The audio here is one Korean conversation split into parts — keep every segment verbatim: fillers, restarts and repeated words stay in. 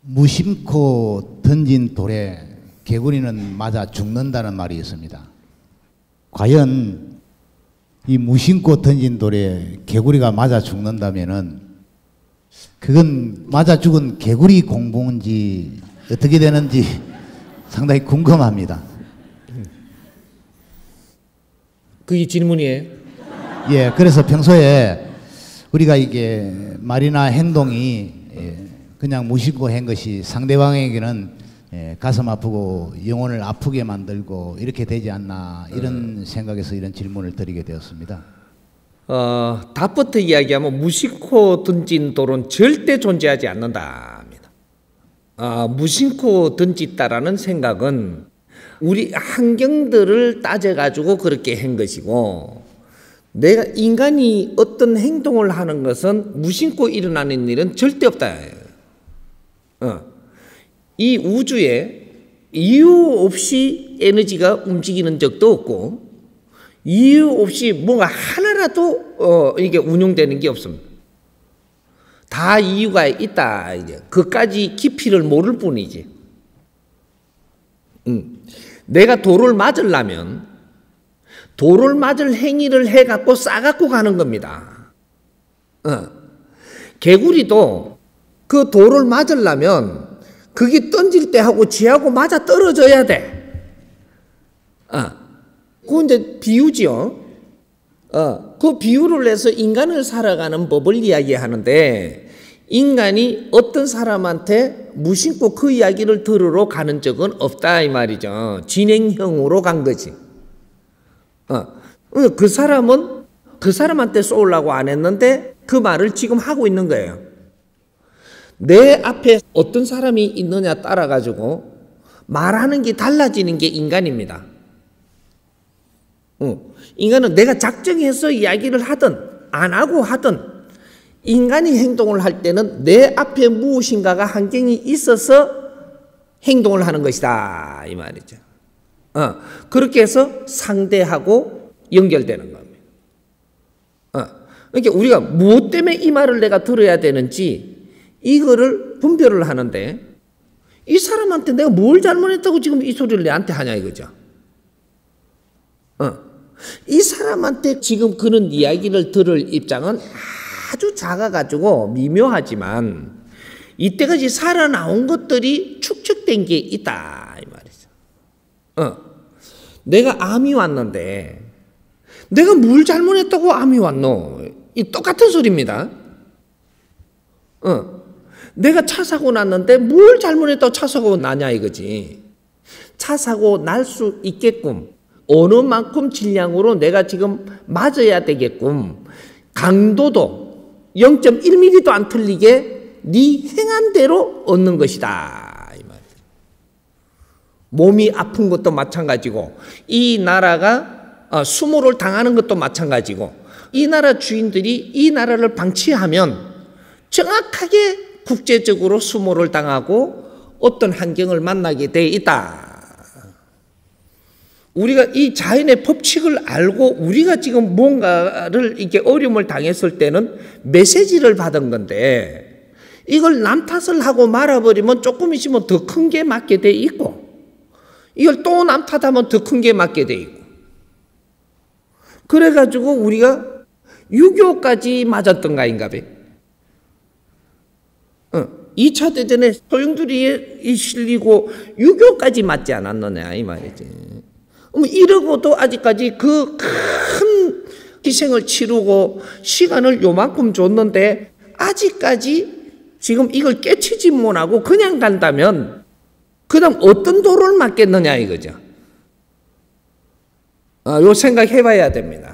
무심코 던진 돌에 개구리는 맞아 죽는다는 말이 있습니다. 과연 이 무심코 던진 돌에 개구리가 맞아 죽는다면은 그건 맞아 죽은 개구리 공부인지 어떻게 되는지 상당히 궁금합니다. 그게 질문이에요? 예, 그래서 평소에 우리가 이게 말이나 행동이 그냥 무심코 한 것이 상대방에게는 가슴 아프고 영혼을 아프게 만들고 이렇게 되지 않나 이런 생각에서 이런 질문을 드리게 되었습니다. 어, 답부터 이야기하면 무심코 던진 돌은 절대 존재하지 않는답니다. 어, 무심코 던졌다라는 생각은 우리 환경들을 따져가지고 그렇게 한 것이고, 내가 인간이 어떤 행동을 하는 것은 무심코 일어나는 일은 절대 없다. 어. 이 우주에 이유 없이 에너지가 움직이는 적도 없고 이유 없이 뭔가 하나라도 어, 이게 운용되는 게 없습니다. 다 이유가 있다. 이제 그까지 깊이를 모를 뿐이지. 음. 내가 돌을 맞으려면 돌을 맞을 행위를 해갖고 싸갖고 가는 겁니다. 어. 개구리도 그 돌을 맞으려면 그게 던질 때 하고 지하고 맞아 떨어져야 돼. 어. 그건 이제 비유죠. 어. 그 비유를 해서 인간을 살아가는 법을 이야기하는데, 인간이 어떤 사람한테 무심코 그 이야기를 들으러 가는 적은 없다 이 말이죠. 진행형으로 간 거지. 어. 그 사람은 그 사람한테 쏘려고 안 했는데 그 말을 지금 하고 있는 거예요. 내 앞에 어떤 사람이 있느냐 따라 가지고 말하는 게 달라지는 게 인간입니다. 어. 인간은 내가 작정해서 이야기를 하든 안 하고 하든 인간이 행동을 할 때는 내 앞에 무엇인가가 환경이 있어서 행동을 하는 것이다 이 말이죠. 어. 그렇게 해서 상대하고 연결되는 겁니다. 어. 그러니까 우리가 무엇 때문에 이 말을 내가 들어야 되는지 이거를 분별을 하는데, 이 사람한테 내가 뭘 잘못했다고 지금 이 소리를 내한테 하냐 이거죠. 어. 이 사람한테 지금 그런 이야기를 들을 입장은 아주 작아가지고 미묘하지만 이때까지 살아나온 것들이 축적된 게 있다 이 말이죠. 어. 내가 암이 왔는데 내가 뭘 잘못했다고 암이 왔노? 이 똑같은 소리입니다. 어. 내가 차 사고 났는데 뭘 잘못했다고 차 사고 나냐 이거지. 차 사고 날 수 있게끔 어느 만큼 질량으로 내가 지금 맞아야 되게끔 강도도 영 점 일 밀리미터도 안 틀리게 네 행한 대로 얻는 것이다 이 말이에요. 몸이 아픈 것도 마찬가지고, 이 나라가 수모를 당하는 것도 마찬가지고, 이 나라 주인들이 이 나라를 방치하면 정확하게 국제적으로 수모를 당하고 어떤 환경을 만나게 돼 있다. 우리가 이 자연의 법칙을 알고 우리가 지금 뭔가를 이렇게 어려움을 당했을 때는 메시지를 받은 건데, 이걸 남 탓을 하고 말아버리면 조금 있으면 더 큰 게 맞게 돼 있고, 이걸 또 남 탓하면 더 큰 게 맞게 돼 있고, 그래가지고 우리가 유교까지 맞았던가 인가 봐. 어, 이 차 대전에 소용돌이에 실리고 유교까지 맞지 않았느냐 이 말이지. 이러고도 아직까지 그 큰 희생을 치르고 시간을 요만큼 줬는데 아직까지 지금 이걸 깨치지 못하고 그냥 간다면 그 다음 어떤 도를 맞겠느냐 이거죠. 아, 요 생각 해봐야 됩니다.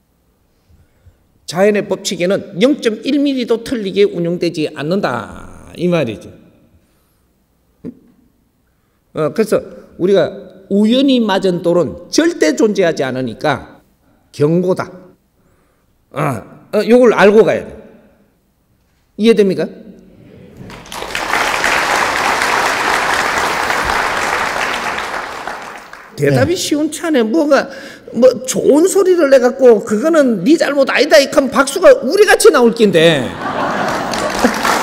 자연의 법칙에는 영 점 일 밀리미터도 틀리게 운용되지 않는다 이 말이죠. 어, 그래서 우리가 우연히 맞은 돌은 절대 존재하지 않으니까 경고다. 아, 어, 요걸 알고 가야 돼. 이해됩니까? 대답이 네. 쉬운치 않네. 뭐가 뭐 좋은 소리를 내갖고 그거는 네 잘못 아니다 이렇게 하면 박수가 우리같이 나올 낀데